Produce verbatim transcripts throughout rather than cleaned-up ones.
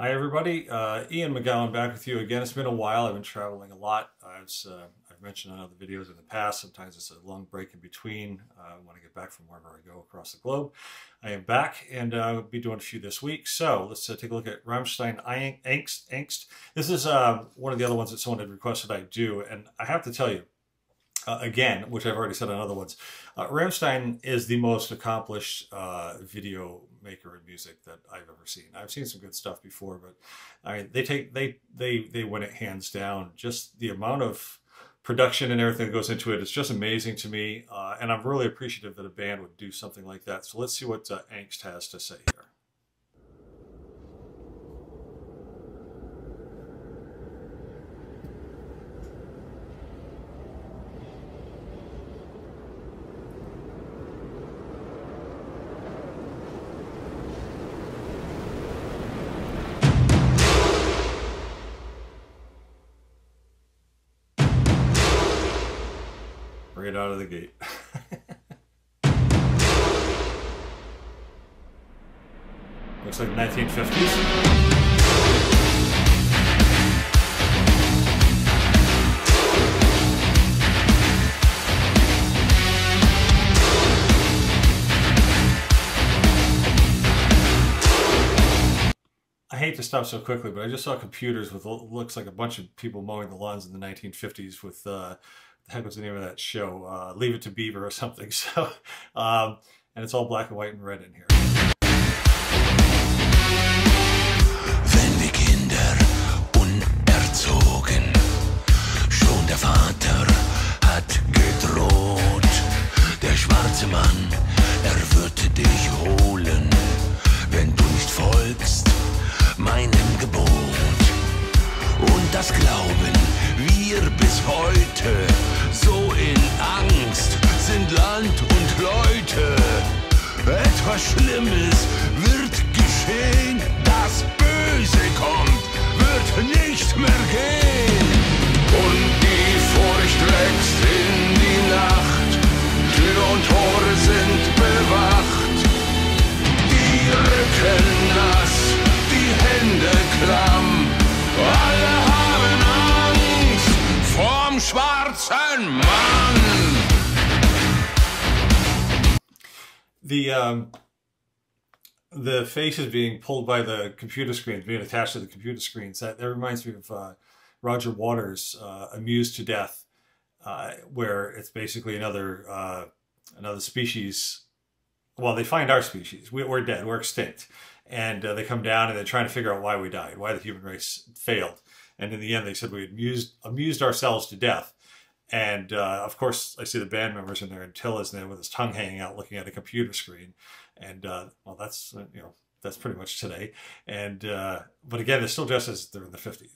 Hi everybody, uh, Ian McGowan back with you again. It's been a while. I've been traveling a lot. I've, uh, I've mentioned on other videos in the past, sometimes it's a long break in between uh, when I get back from wherever I go across the globe. I am back and uh, I'll be doing a few this week. So let's uh, take a look at RAMMSTEIN ANGST. ANGST. This is uh, one of the other ones that someone had requested I do, and I have to tell you, Uh, again, which I've already said on other ones, uh, RAMMSTEIN is the most accomplished uh, video maker in music that I've ever seen. I've seen some good stuff before, but I mean, they take they they they win it hands down. Just the amount of production and everything that goes into it is just amazing to me, uh, and I'm really appreciative that a band would do something like that. So let's see what uh, ANGST has to say here. Right out of the gate. Looks like nineteen fifties. I hate to stop so quickly, but I just saw computers with looks like a bunch of people mowing the lawns in the nineteen fifties with uh, the heck was the name of that show? Uh, Leave It to Beaver or something. So, um, and it's all black and white and red in here. Wenn die Kinder unerzogen, schon der Vater hat gedroht, der schwarze Mann, er wird dich holen, wenn du nicht folgst meinem Gebot. Und das glauben wir bis heute, so in Angst sind Land und Leute. Etwas Schlimmes wird geschehen, das Böse kommt, wird nicht mehr gehen. Und die Furcht wächst in die Nacht, Tür und Tore sind bewacht. Die Rücken nass, die Hände klamm, alle haben Angst vorm schwarzen Mann. The um, the faces being pulled by the computer screens, being attached to the computer screens, that, that reminds me of uh, Roger Waters' uh, Amused to Death, uh, where it's basically another uh, another species. Well, they find our species. We, we're dead. We're extinct. And uh, they come down and they're trying to figure out why we died, why the human race failed. And in the end, they said we amused, amused ourselves to death. And uh, of course, I see the band members in there, and Till is there with his tongue hanging out, looking at a computer screen. And uh, well, that's uh, you know that's pretty much today. And uh, but again, they're still dressed as they're in the fifties.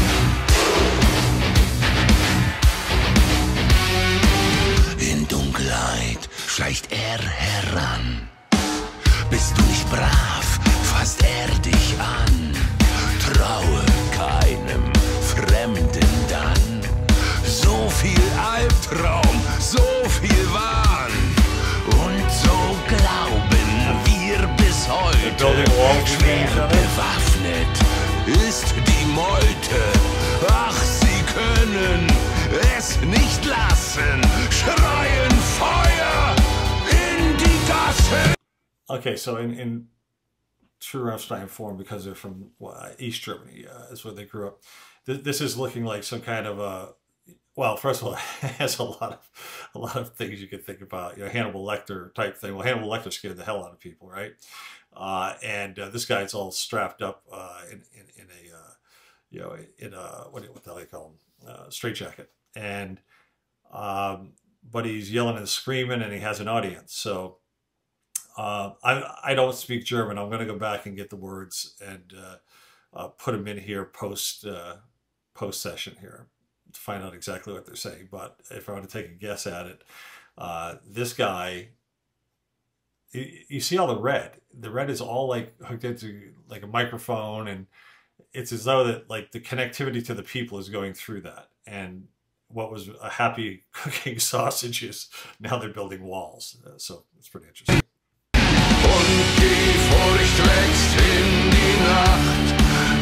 In Dunkelheit schleicht er heran. Bist du nicht brav, fasst er dich an. Traue keinem Fremden dann. So viel Albtraum, so viel Wahn. Und so glauben wir bis heute. Schwer bewaffnet ist die Meute. Ach, sie können es nicht lassen. Schreien Feuer in die Gasse. Okay, so in, in true RAMMSTEIN form, because they're from well, East Germany, uh, is where they grew up. Th this is looking like some kind of a, well, first of all, it has a lot of a lot of things you could think about. You know, Hannibal Lecter type thing. Well, Hannibal Lecter scared the hell out of people, right? Uh, and uh, this guy's all strapped up uh, in, in in a uh, you know in a what, what the hell do you call him? Uh, straitjacket, and um, but he's yelling and screaming, and he has an audience. So. Uh, I, I don't speak German. I'm going to go back and get the words and uh, uh, put them in here post uh, post session here to find out exactly what they're saying. But if I want to take a guess at it, uh, this guy, you, you see all the red. The red is all like hooked into like a microphone, and it's as though that like the connectivity to the people is going through that. And what was a happy cooking sausages, now they're building walls. Uh, so it's pretty interesting. Und die Furcht wächst in die Nacht,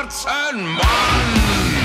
schwarzen Mann.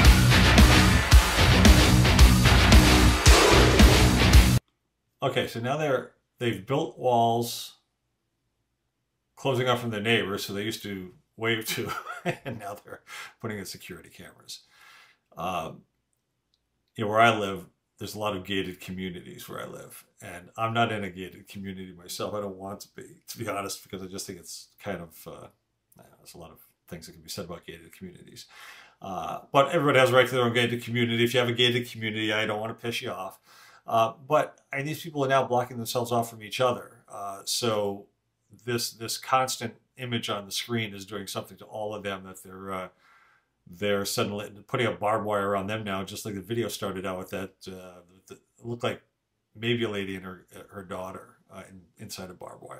Okay, so now they're they've built walls closing off from their neighbors, so they used to wave to, and now they're putting in security cameras. Um, you know, where I live, there's a lot of gated communities where I live, and I'm not in a gated community myself. I don't want to be, to be honest, because I just think it's kind of, uh, there's a lot of things that can be said about gated communities. Uh, but everybody has a right to their own gated community. If you have a gated community, I don't want to piss you off. Uh, but and these people are now blocking themselves off from each other. Uh, so this this constant image on the screen is doing something to all of them, that they're uh, they're suddenly putting a barbed wire around them now, just like the video started out with that. Uh, the, it looked like maybe a lady and her her daughter uh, in, inside a barbed wire.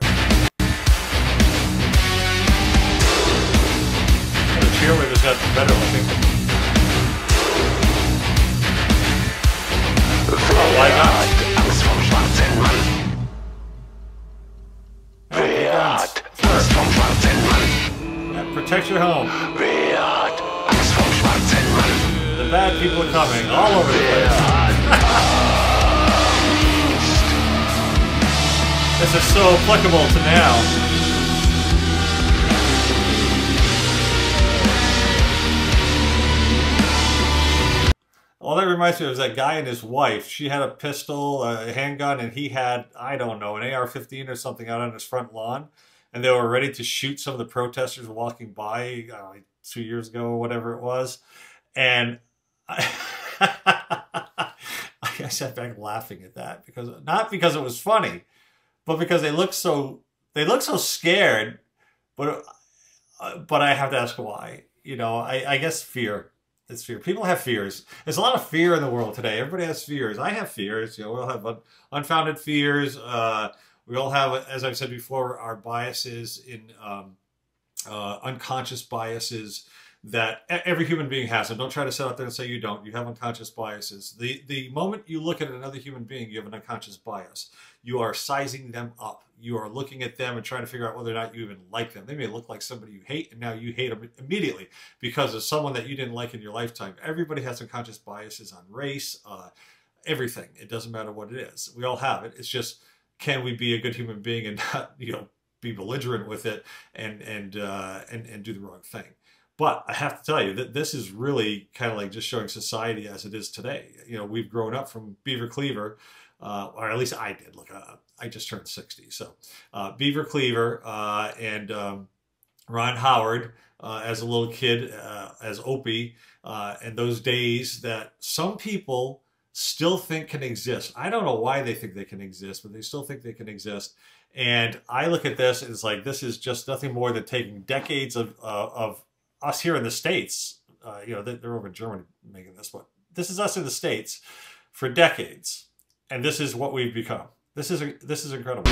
And the cheerleaders got better looking. Oh, why not? Angst vom schwarzen Mann. Wer hat Angst vom schwarzen Mann? Yeah, protect your home. Wer hat Angst vom schwarzen Mann? The bad people are coming all over the place. This is so applicable to now. Well, that reminds me of that guy and his wife. She had a pistol, a handgun, and he had, I don't know, an A R fifteen or something out on his front lawn. And they were ready to shoot some of the protesters walking by uh, like two years ago or whatever it was. And I, I sat back laughing at that, because not because it was funny, but because they looked so they looked so scared. But uh, but I have to ask why. You know, I, I guess fear. It's fear. People have fears. There's a lot of fear in the world today. Everybody has fears. I have fears. You know, we all have un unfounded fears. Uh, we all have, as I've said before, our biases in um, uh, unconscious biases that every human being has. And don't try to sit out there and say you don't. You have unconscious biases. The the moment you look at another human being, you have an unconscious bias. You are sizing them up. You are looking at them and trying to figure out whether or not you even like them. They may look like somebody you hate, and now you hate them immediately because of someone that you didn't like in your lifetime. Everybody has unconscious biases on race, uh, everything. It doesn't matter what it is. We all have it. It's just, can we be a good human being and not, you know, be belligerent with it and and uh, and and do the wrong thing? But I have to tell you that this is really kind of like just showing society as it is today. You know, we've grown up from Beaver Cleaver, uh, or at least I did. Look, uh, I just turned sixty. So uh, Beaver Cleaver uh, and um, Ron Howard uh, as a little kid, uh, as Opie, uh, and those days that some people still think can exist. I don't know why they think they can exist, but they still think they can exist. And I look at this and it's like, this is just nothing more than taking decades of, uh, of us here in the States. Uh, you know, they're over in Germany making this, but this is us in the States for decades. And this is what we've become. This is, this is incredible.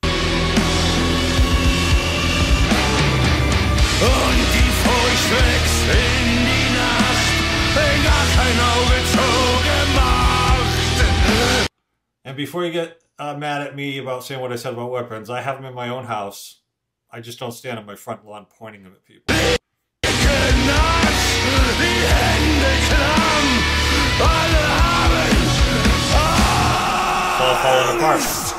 Und die Furcht wächst in die Nacht, wenn gar kein Auge zugemacht. And before you get uh, mad at me about saying what I said about weapons, I have them in my own house. I just don't stand on my front lawn pointing them at people. Die Hände klamm, alle haben It's all falling apart.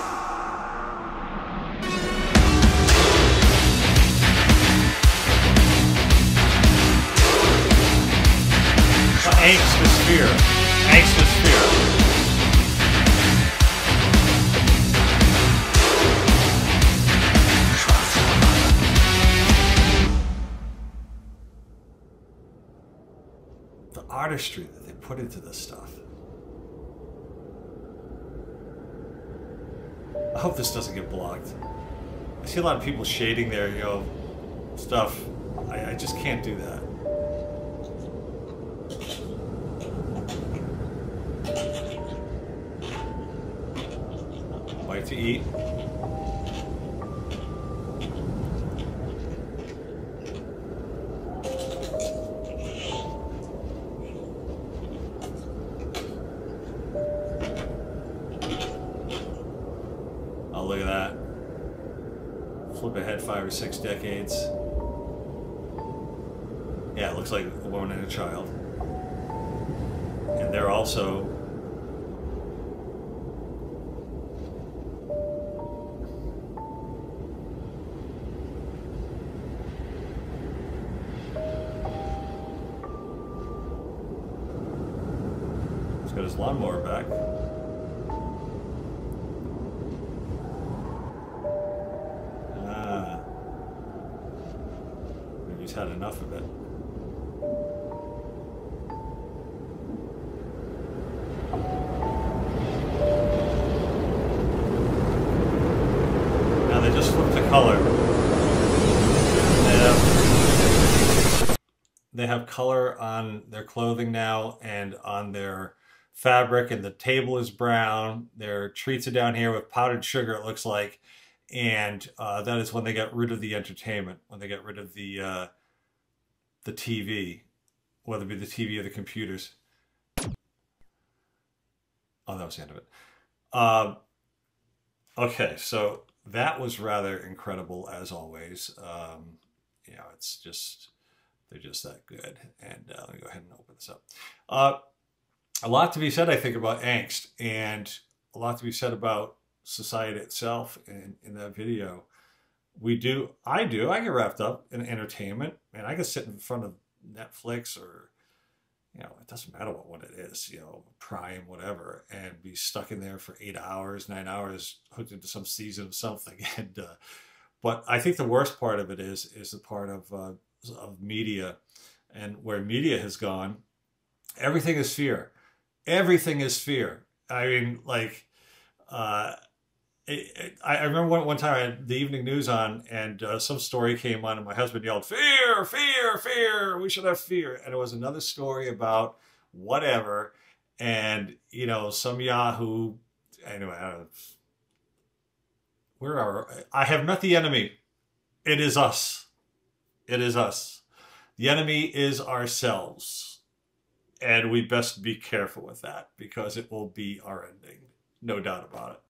Angst is fear. Angst is fear. The artistry that they put into this stuff. I hope this doesn't get blocked. I see a lot of people shading their, you know, stuff. I, I just can't do that. Bite to eat. Oh, look at that. Flip ahead five or six decades. Yeah, it looks like a woman and a child. And they're also... He's got his lawnmower back. Ah. Maybe he's had enough of it. Now they just flipped the color. They have, they have color on their clothing now and on their fabric, and the table is brown. Their treats are down here with powdered sugar, it looks like. And uh, that is when they get rid of the entertainment, when they get rid of the uh, the T V, whether it be the T V or the computers. Oh, that was the end of it. Uh, okay, so that was rather incredible, as always. Um, you know, it's just, they're just that good. And uh, let me go ahead and open this up. Uh, a lot to be said, I think, about angst, and a lot to be said about society itself in, in that video. We do, I do, I get wrapped up in entertainment, and I can sit in front of Netflix or, you know, it doesn't matter what, what it is, you know, Prime, whatever, and be stuck in there for eight hours, nine hours, hooked into some season of something. And, uh, but I think the worst part of it is, is the part of, uh, of media, and where media has gone, everything is fear. Everything is fear. I mean, like, uh, It, it, I remember one, one time I had the evening news on, and uh, some story came on, and my husband yelled, "Fear, fear, fear, we should have fear." And it was another story about whatever, and, you know, some Yahoo, anyway, I don't know, where are, I have met the enemy. It is us. It is us. The enemy is ourselves, and we best be careful with that, because it will be our ending. No doubt about it.